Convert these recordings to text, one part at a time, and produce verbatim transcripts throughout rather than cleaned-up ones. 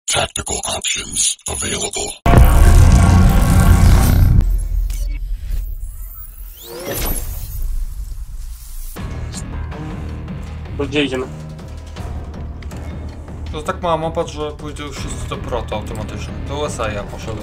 Tactical options available. To gdzie idziemy? To jest tak mała mapa, że pójdzie już wszyscy do proto automatycznie. Do U S A ja poszedłem.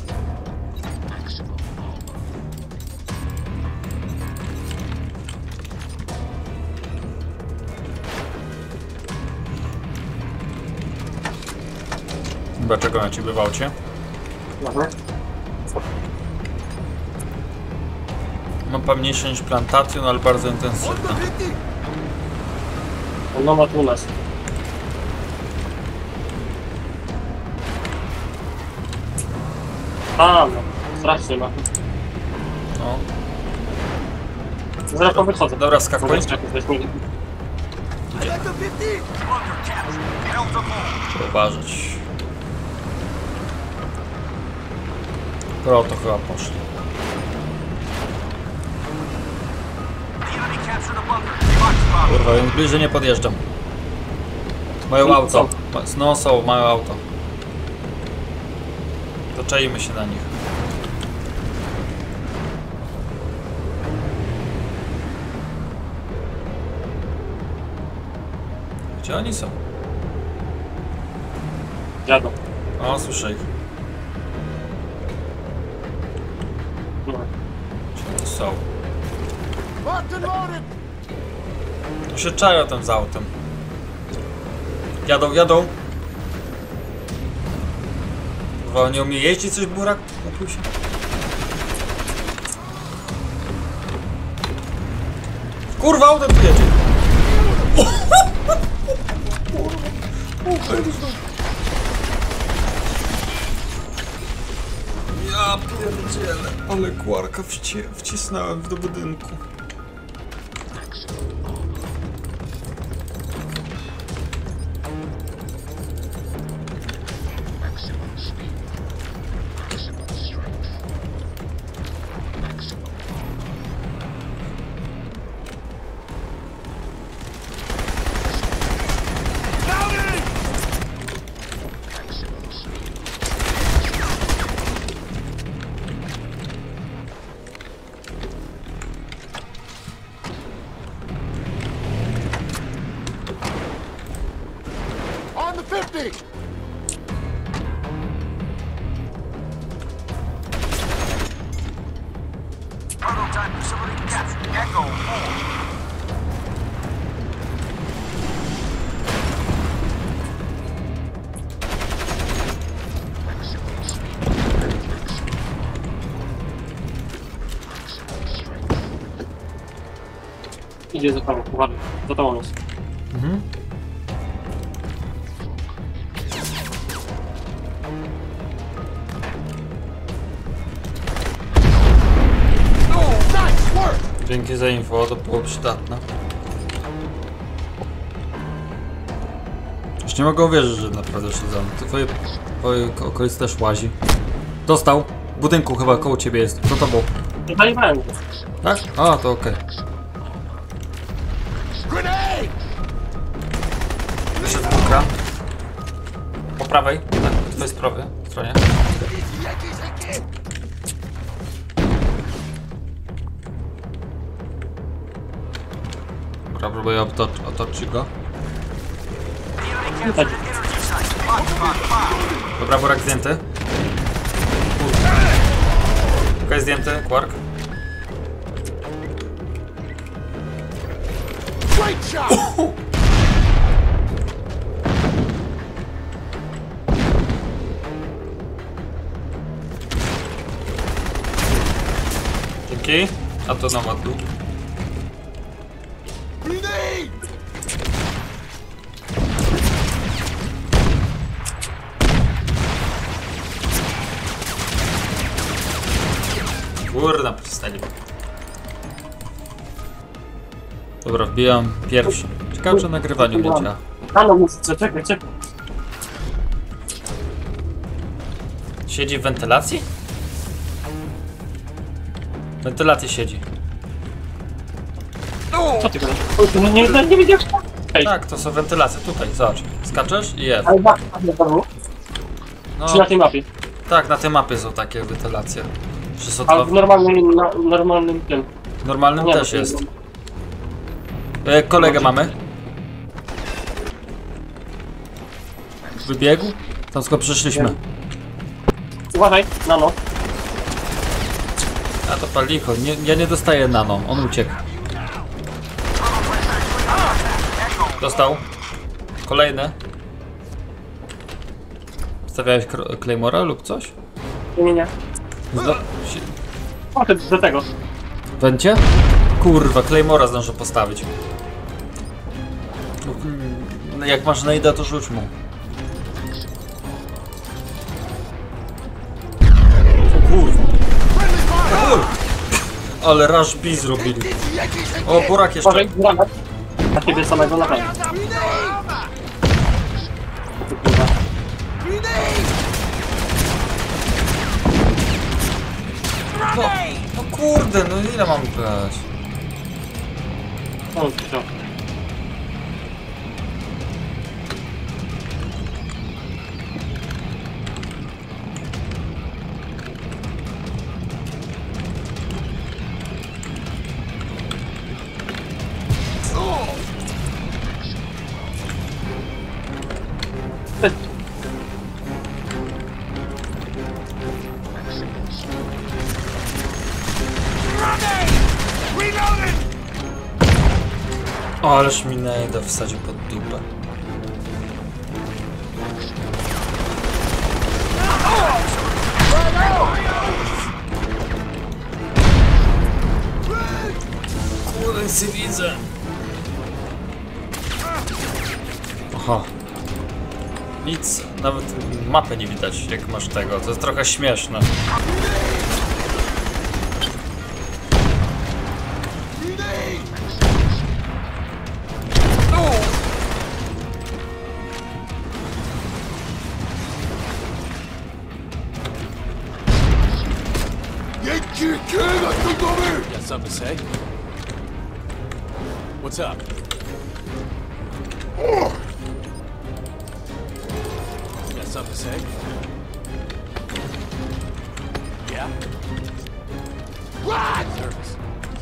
Dlaczego na ciebie wałcie? Aha. Mapa mniejsza niż Plantation, ale bardzo intensywna. No ma tu u nas. A, no. Strasznie ma. No. Zaraz po wychodzę. Dobra, skakuj. Trzeba uważać. Proto chyba poszli. Kurwa, więc bliżej nie podjeżdżam. Mają auto. No są, mają auto. Doczaimy się na nich. Gdzie oni są? Jadą. O, słyszę ich. No. Gdzie oni są? Tu się czają tam za autem. Jadą, jadą. Kurwa, nie umie jeździć coś burak? Napił się. Kurwa, auto tu jedzie. Ja pierdzielę, ale kłarka wci wcisnąłem do budynku. Idzie za tobą, uważaj. Za tobą jest. Mhm. Dzięki za info, to było przydatne. Już nie mogę uwierzyć, że naprawdę siedzą. Twoje, twoje okolice też łazi. Dostał. W budynku chyba koło ciebie jest. Co to było? Zajmowałem go. Tak? A, to okej. Wyszedł z bunkra. Po prawej. Tak, po twojej sprawie, stronie. Dobra, próbuję otoczyć otoczy go. Dobra, burak zdjęty. Okej, zdjęty, Quark. Dzięki. A to na ładdu. Kurna, przystali. Dobra, wbijam pierwszy. Ciekawe, czy nagrywaniu nie działa. Halo, muzyce, czekaj, czekaj. Siedzi w wentylacji? W wentylacji siedzi. Co ty gadasz? Nie, nie, nie, nie widziałeś? Hej. Tak, to są wentylacje. Tutaj, zobacz. Skaczesz i jest. Ale tak, nie to było. No, Czy na tej mapie? tak, na tej mapie są takie wentylacje. Że są Ale to... w normalnym, na, normalnym tym. W normalnym Nie, też to jest. E, kolegę mamy. Wybiegł? Tam skąd przyszliśmy. Uważaj, nano. A to palicho, nie, ja nie dostaję nano, on uciekł. Dostał. Kolejny. Stawiałeś Claymora lub coś? Nie, nie, nie. Zdo... O, to do tego. Będzie? Kurwa, Claymora zdążę postawić. No, jak masz najda, to rzuć mu. O kurwa. O kurwa. Ale rush B zrobili. O, burak jeszcze. Uważaj, granat. Na ciebie samego na pewno. O kurwa. No, no kurde, no ile mam grać? O, co? O, ależ mi najda wsadził pod dupę. Kurde, nic nie widzę. Aha. Nic, nawet mapy nie widać, jak masz tego. To jest trochę śmieszne. Got something to say? What's up? Got something to say? Yeah? What? Nervous.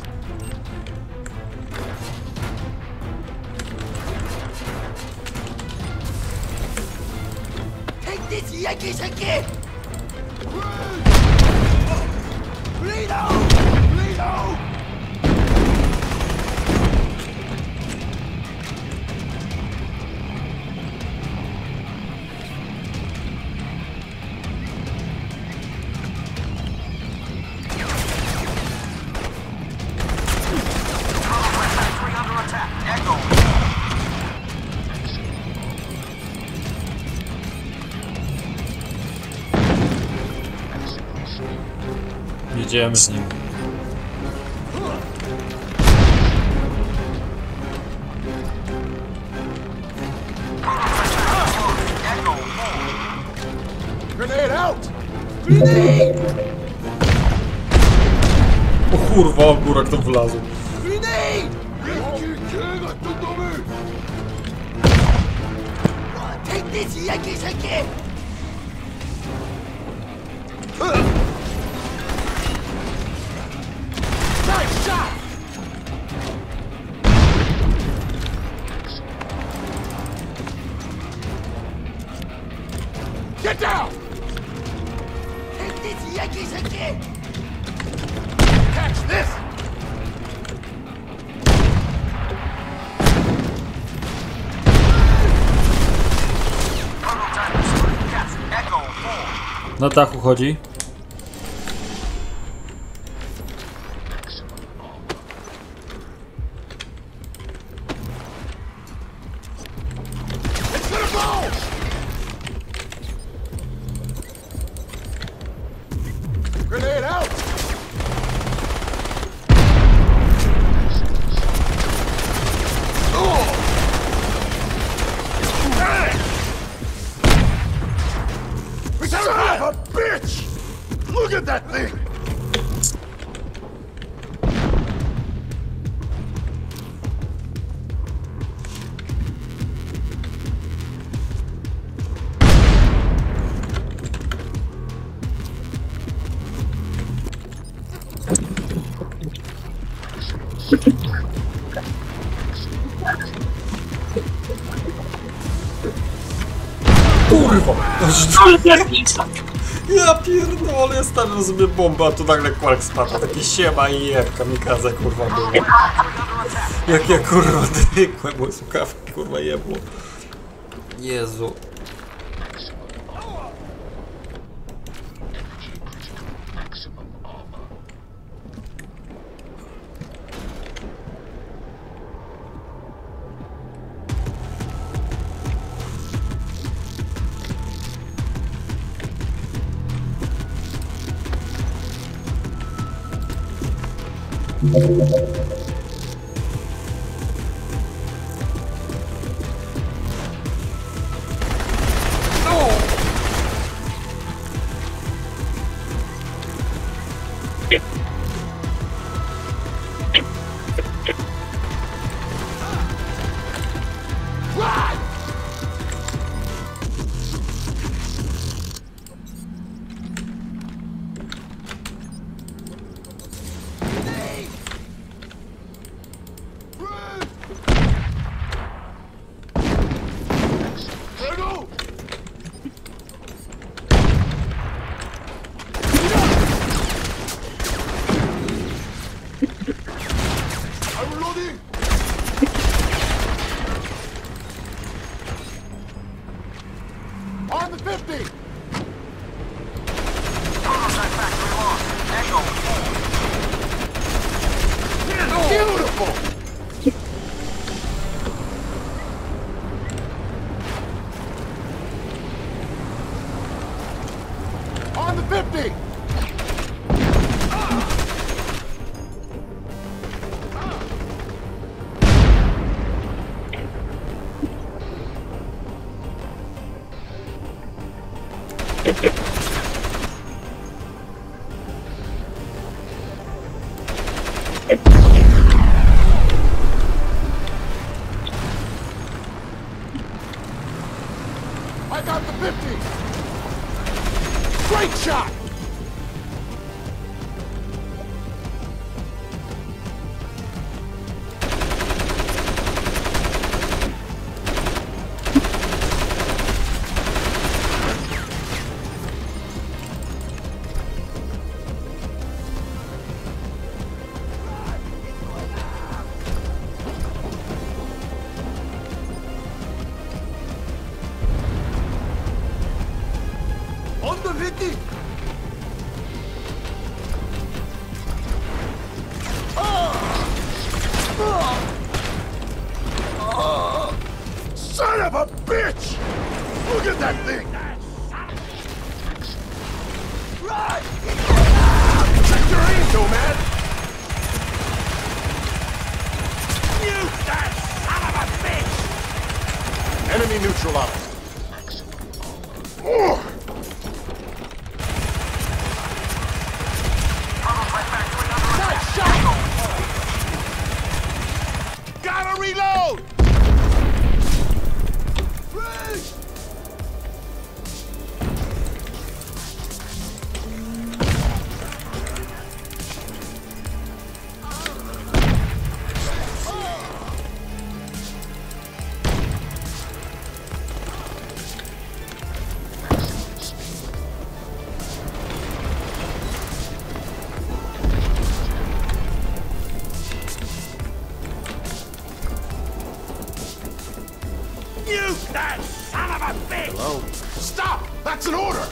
Take this, Yankee Shake! Rito! Rito! Jedziemy z nim. Grenade out! O kurwa, górak tam wlazł. Grenade! Take this, Yankee Shake! Nice shot! Get down! Take this, Yankee Shake! Catch this! Na dachu chodzi. It's gonna blow! Grenade out! Son of a bitch! Look at that thing! kurwa. Ale jakiś Ja pierdolę, ja stawiam sobie bombę, a tu nagle Quark spada. Taki siema i jeb, kamikadze kurwa było. Jak ja kurwa dykłem, bo słuchawki kurwa jebło. Jezu. On the fifty! Beautiful! On the fifty! I got the fifty! Great shot! On the fifty! Son of a bitch! Look at that thing! Run! Check your aim, Nomad! You that son of a bitch! Enemy neutralized. Oh. Nice shot! Gotta reload! Freeze! You that son of a bitch! Hello? Stop! That's an order!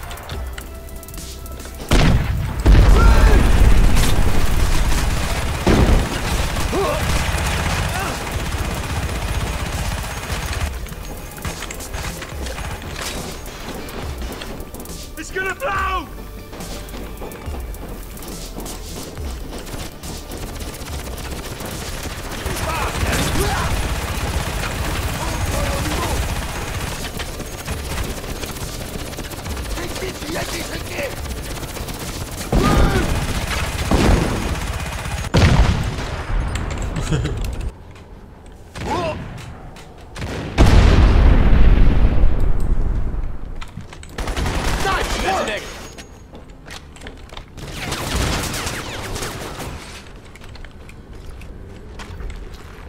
It's gonna blow!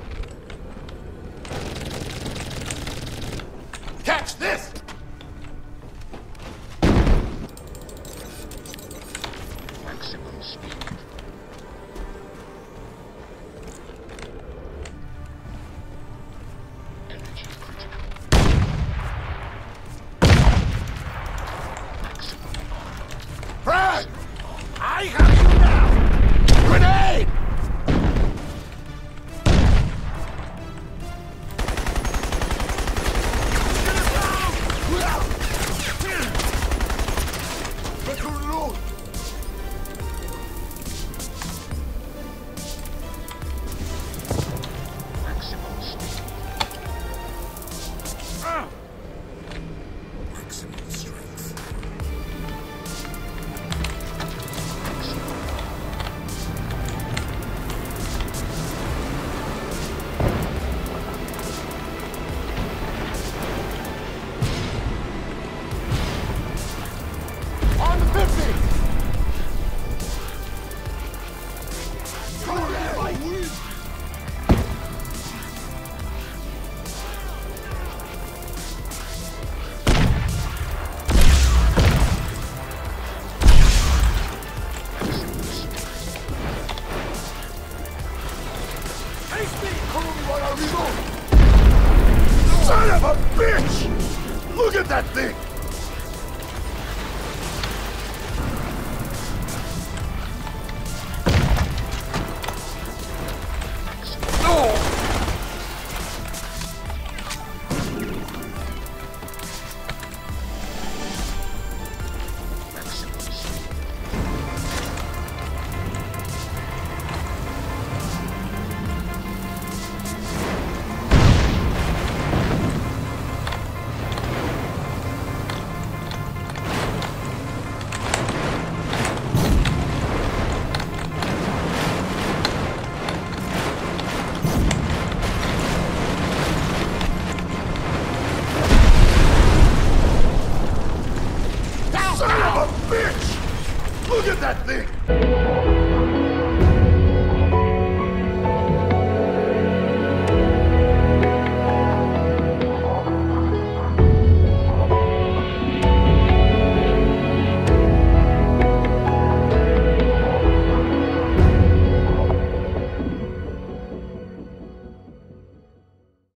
Catch this! Maximum speed. Energy critical. Maximum armor. Fred! I have